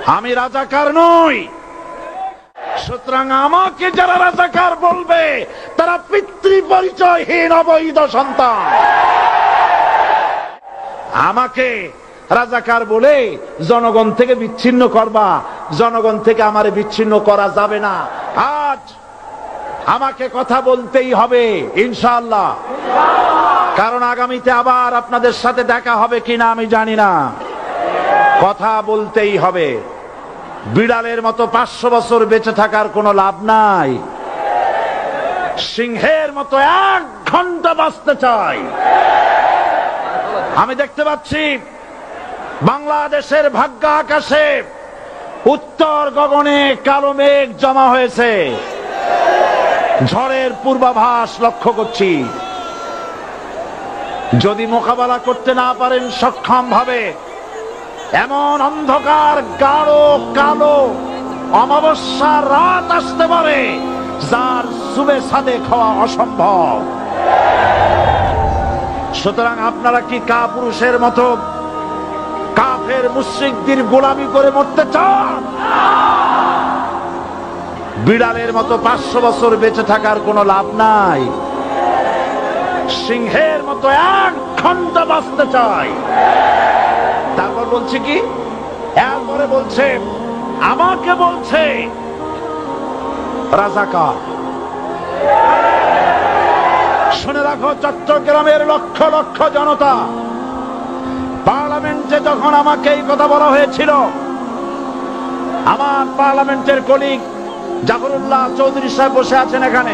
আমি রাজাকার নই। সুতরাং আমাকে যারা রাজাকার বলবে তারা পিতৃ পরিচয়হীন অবৈধ সন্তান। আমাকে রাজাকার বলে জনগণ থেকে বিচ্ছিন্ন করবা, জনগণ থেকে আমারে বিচ্ছিন্ন করা যাবে না। আজ আমাকে কথা বলতেই হবে ইনশাআল্লাহ, কারণ আগামীতে আবার আপনাদের সাথে দেখা হবে কিনা আমি জানি না। কথা বলতেই হবে। বিড়ালের মতো 500 বছর বেঁচে থাকার কোনো লাভ নাই। সিংহের মতো 1 ঘন্টা বাঁচতে চাই। আমি দেখতে পাচ্ছি বাংলাদেশের ভাগ্য আকাশে উত্তর গগনে কালো মেঘ জমা হয়েছে। ঝড়ের পূর্বাভাস লক্ষ্য করছি। যদি মোকাবেলা করতে না পারেন সক্ষম ভাবে, এমন অন্ধকার গাঢ় কালো অমাবস্যার রাত আসতে পারে যার সুবে সাদে খাওয়া অসম্ভব। সুতরাং আপনারা কি কাপুরুষের মতো কাফের মুশরিকদের গোলামি করে মরতে চান? বিড়ালের মতো 500 বছর বেঁচে থাকার কোনো লাভ নাই। সিংহের মতো 1 ঘন্টা বাঁচতে চাই। তারপর বলছে কি, এরপরে বলছে আমাকে বলছে রাজাকার। শুনে রাখো চট্টগ্রামের লক্ষ লক্ষ জনতা, পার্লামেন্টে যখন আমাকে এই কথা বলা হয়েছিল, আমার পার্লামেন্টের কলিগ জাফরুল্লাহ চৌধুরী সাহেব বসে আছেন এখানে,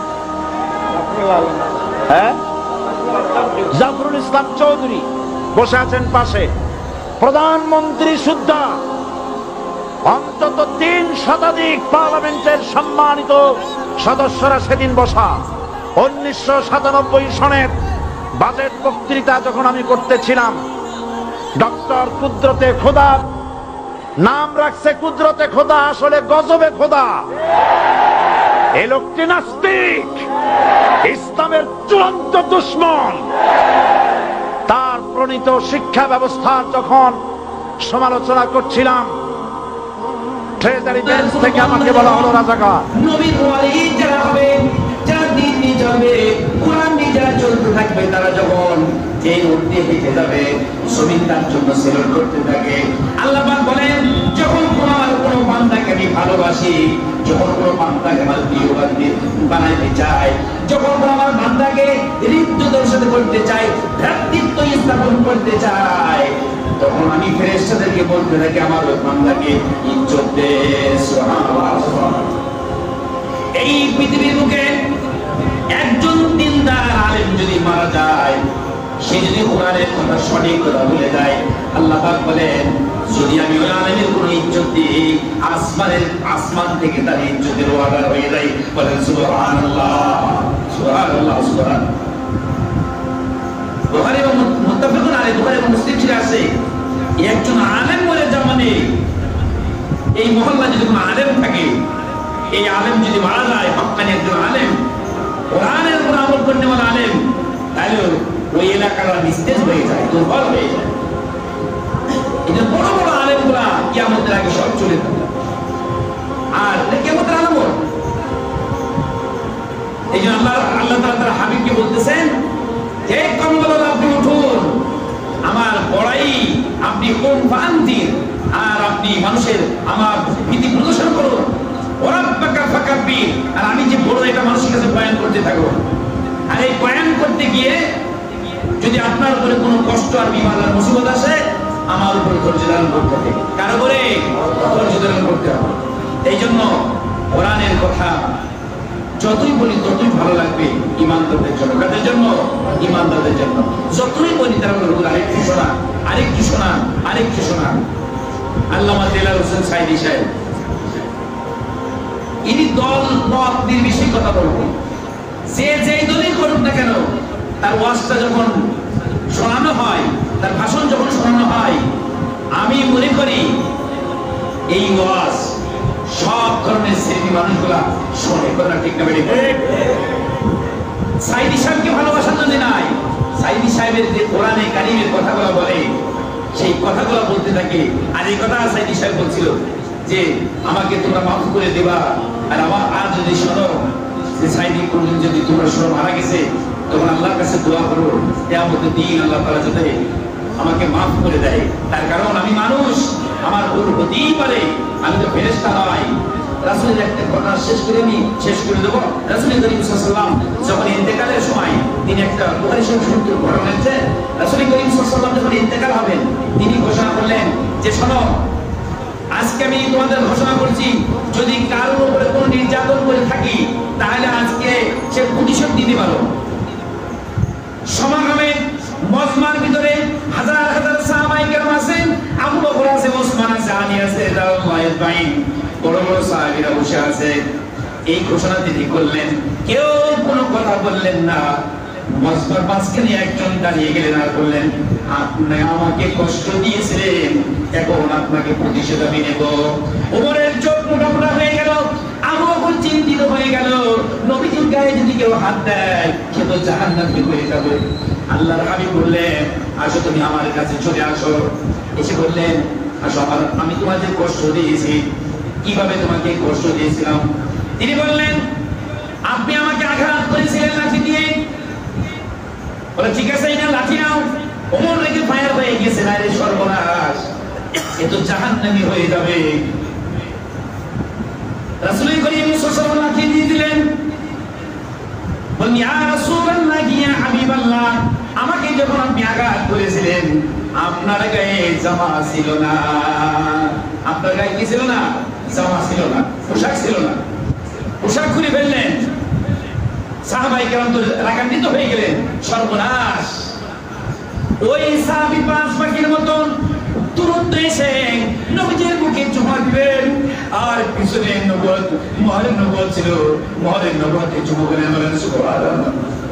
হ্যাঁ জাফরুল ইসলাম চৌধুরী বসে আছেন পাশে, প্রধানমন্ত্রী সুদ্ধা, অন্তত 3 শতাধিক পার্লামেন্টের সম্মানিত সদস্যরা সেদিন বসা। 1997 সনের বাজেট বক্তৃতা যখন আমি করতেছিলাম, ডক্টর কুদরতে খোদা, নাম রাখছে কুদরতে খোদা, আসলে গজবে খোদা। এই লোকটি নাস্তিক, ইসলামের চূড়ান্ত দুশমন। তার প্রণীত শিক্ষা ব্যবস্থার যখন সমালোচনা করছিলাম, ট্রেজারি বেঞ্চ থেকে আমাকে বলা হলো রাজাকার। নবীর ওয়ালিদ যারা হবে, যারা দিন নিয়ে যাবে, কোরআন নিয়ে যারা চলতে থাকবে, তারা যখন এই উঠতে হেঁটে যাবে, জমিন তার জন্য সেলুট করতে থাকে। আল্লাহ পাক বলেন, যখন কোনো বান্দাকে আমি ভালোবাসি, যখন কোনো বান্দাকে আমার প্রিয় বানাইতে চাই, যখন আমার বান্দাকে হৃদয়দের সাথে করতে চাই, ভ্রাতৃত্ব স্থাপন করতে চাই, তখন আমি ফেরেশতাদেরকে বলতে থাকি আমার বান্দাকে ইজ্জত দে। সুবহানাল্লাহ। এই পৃথিবীর বুকে একজন দিনদার আলেম যদি মারা যায়, সে যদি কোরআনের কথা সঠিক কথা বলে যায়, আল্লাহ পাক বলেন যদি আমি ওই আলেমের কোনো ইজ্জত দিই, আসমান থেকে তার ইজ্জতের ওয়াদা হয়ে যায়। বলেন সুবহানাল্লাহ, সুবহানাল্লাহ, সুবহানাল্লাহ। বুখারী এবং মুত্তাফাকুন আলাইহি, বুখারী এবং মুসলিম শরীফে আছে, একজন আলেম বলে যাওয়া মানে, এই মহল্লা যদি কোনো আলেম থাকে, এই আলেম যদি মারা যায়, হক্কানি একজন আলেম, কোরআনের উপর আমল করতে বলা আলেম, তাহলে ওই এলাকার নিস্তেজ হয়ে যায়, দুর্বল হয়ে যায়। এটা বড় বড় আলেমগুলা কিয়ামতের আগে সব চলে যাবে। আর কিয়ামতের আলামত, এই জন্য আল্লাহ তাআলা তার হাবিবকে বলতেছেন, হে কমবল আপনি উঠুন, আমার বড়াই আপনি কোন ফান্তির, আর আপনি মানুষের আমার ভীতি প্রদর্শন করুন। ওরাব্বাকা ফাকাব্বির, আর আমি যে বড় এটা মানুষের কাছে বয়ান করতে থাকবো। আর এই বয়ান করতে গিয়ে যদি আপনার উপরে কোনো কষ্ট আর বিপদ আর মুসিবত আসে, আমার উপরে ধৈর্য ধারণ করতে হবে। কার উপরে ধৈর্য ধারণ করতে হবে। এই জন্য কোরআনের কথা যতই বলি ততই ভালো লাগবে ইমানদারদের জন্য। কাদের জন্য? ইমানদারদের জন্য। যতই বলি তারা বলবে আরেকটু শোনা, আরেকটু শোনা, আরেকটু শোনা। আল্লামা দেলার হোসেন সাইদি সাহেব, ইনি দল মত নির্বিশেষে কথা বলবেন। যে যেই দলই করুক না কেন, তার ওয়াজটা যখন শোনানো হয়, তার ভাষণ যখন শোনানো হয়, আমি মনে করি এই ওয়াজ সব ধরনের শ্রেণী মানুষগুলা শোনে। কথা ঠিক না বেঠিক? সাইদি সাহেবকে ভালোবাসার জন্য নাই, সাইদি সাহেবের যে কোরআনে কারিমের কথাগুলো বলে, সেই কথাগুলো বলতে থাকে। আর এই কথা সাইদি সাহেব বলছিল যে আমাকে তোমরা মাফ করে দেবা, আর আমার আর যদি শোনো যে সাইদি কোনদিন যদি তোমরা শোনো মারা গেছে, তখন আল্লাহর কাছে দোয়া করো কিয়ামতের দিন আল্লাহ তাআলা যাতে আমাকে মাফ করে দেয়। তার কারণ আমি মানুষ, আমার ভুল হতেই পারে, আমি তো ফেরেশতা নই। রাসূলের একটা ঘটনা শেষ করে দেবো। রাসূল করিম সাল্লাল্লাহু আলাইহি ওয়াসাল্লাম যখন ইন্তেকালের সময়, তিনি একটা বুখারী শরীফের ঘটনা আছে। রাসূল করিম সাল্লাল্লাহু আলাইহি ওয়াসাল্লাম যখন ইন্তেকাল হবেন, তিনি ঘোষণা করলেন যে শোনো, আজকে আমি তোমাদের ঘোষণা করছি, যদি কারোর উপরে কোনো নির্যাতন করে থাকি তাহলে আজকে সে প্রতিশোধ দিতে পারো। সমাগমে মজমার ভিতরে হাজার হাজার সাহাবায়ে কেরাম আছেন, আবু বকর আছে, ওসমান আছে, আলী আছে, রাদিয়াল্লাহু তাআলা, বড় বড় সাহাবীরা বসে আছে। এই ঘোষণা তিনি করলেন, কেউ কোনো কথা বললেন না। মজমার মাঝখানে একজন দাঁড়িয়ে গেলেন আর বললেন, আপনি আমাকে কষ্ট দিয়েছিলেন, এখন আপনাকে প্রতিশোধ আমি নেব। ওমরের চোখ মোটা হয়ে গেল, আবু বকর চিন্তিত হয়ে গেল, নবীজির গায়ে যদি কেউ হাত দেয় সে তো জাহান্নামী হয়ে যাবে। আল্লাহর হাবিব বললেন, আসো তুমি আমার কাছে চলে আসো। এসে বললেন, আসো, আমি তোমাকে কষ্ট দিয়েছি, কিভাবে তোমাকে কষ্ট দিয়েছিলাম? তিনি বললেন, আপনি আমাকে আঘাত করেছিলেন লাঠি দিয়ে। বলে, ঠিক আছে, এটা লাঠি নাও। ওমর রেগে ফায়ার হয়ে গেছে, না রে সর্বনাশ, এ তো জাহান্নামী হয়ে যাবে। রাসূল করিম সাল্লাল্লাহু আলাইহি ওয়াসাল্লাম লাঠি দিয়ে দিলেন। বলেন, ইয়া রাসূলুল্লাহ, ইয়া হাবিবাল্লাহ, আমাকে যখন আপনি আঘাত করেছিলেন আপনার গায়ে জামা ছিল না। আপনার গায়ে কি ছিল না? জামা ছিল না, পোশাক ছিল না। পোশাক খুলে ফেললেন। সাহাবায়ে কেরাম তো রাগান্বিত হয়ে গেলেন, সর্বনাশ। ওই সাহাবী পাঁচ পাখির মতন তুরন্ত এসে নবীজির মুখে চুমা দিলেন, আর পিছনে নবুয়ত, মহরের নবুয়ত ছিল, মহরের নবুয়তে চুমা করে বলেন, সুবহানাল্লাহ।